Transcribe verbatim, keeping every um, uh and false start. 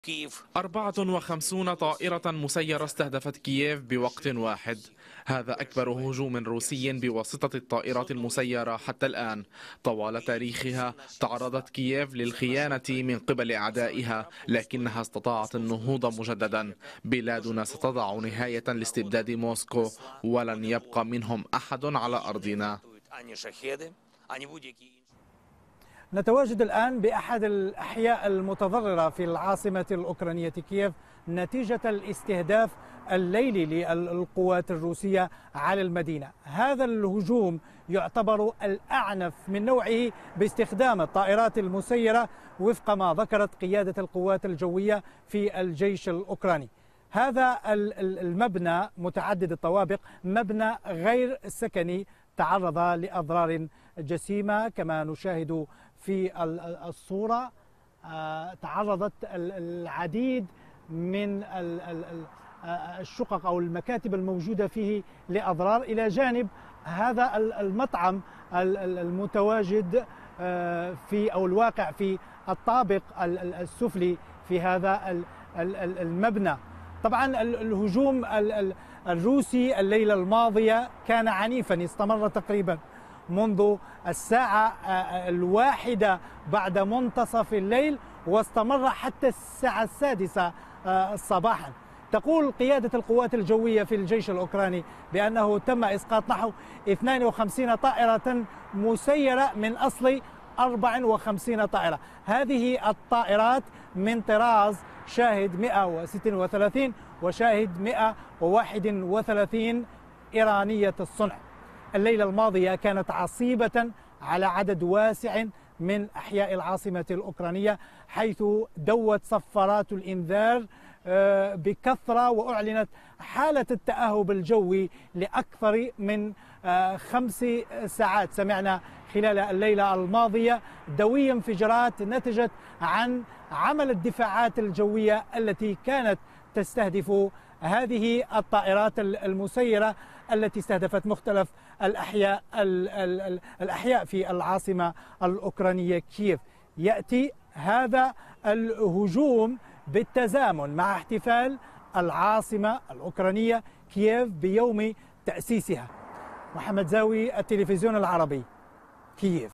أربعة وخمسين طائرة مسيرة استهدفت كييف بوقت واحد. هذا أكبر هجوم روسي بواسطة الطائرات المسيرة حتى الآن. طوال تاريخها تعرضت كييف للخيانة من قبل أعدائها، لكنها استطاعت النهوض مجددا. بلادنا ستضع نهاية لاستبداد موسكو، ولن يبقى منهم أحد على أرضنا. نتواجد الآن بأحد الأحياء المتضررة في العاصمة الأوكرانية كييف نتيجة الاستهداف الليلي للقوات الروسية على المدينة. هذا الهجوم يعتبر الأعنف من نوعه باستخدام الطائرات المسيرة وفق ما ذكرت قيادة القوات الجوية في الجيش الأوكراني. هذا المبنى متعدد الطوابق مبنى غير سكني تعرض لأضرار جسيمة كما نشاهد في الصورة. تعرضت العديد من الشقق أو المكاتب الموجودة فيه لأضرار، إلى جانب هذا المطعم المتواجد في أو الواقع في الطابق السفلي في هذا المبنى. طبعا الهجوم الروسي الليلة الماضية كان عنيفا، استمر تقريبا منذ الساعة الواحدة بعد منتصف الليل واستمر حتى الساعة السادسة صباحا. تقول قيادة القوات الجوية في الجيش الأوكراني بأنه تم إسقاط نحو اثنين وخمسين طائرة مسيرة من أصل أربع وخمسين طائرة. هذه الطائرات من طراز شاهد مئة وستة وثلاثين وشاهد مئة وواحد وثلاثين إيرانية الصنع. الليلة الماضية كانت عصيبة على عدد واسع من أحياء العاصمة الأوكرانية، حيث دوت صفارات الإنذار بكثرة وأعلنت حالة التأهب الجوي لأكثر من خمس ساعات. سمعنا خلال الليلة الماضية دوي انفجارات نتجت عن عمل الدفاعات الجوية التي كانت تستهدف هذه الطائرات المسيرة التي استهدفت مختلف الأحياء الأحياء في العاصمة الأوكرانية كييف. يأتي هذا الهجوم بالتزامن مع احتفال العاصمة الأوكرانية كييف بيوم تأسيسها. محمد زاوي، التلفزيون العربي، كييف.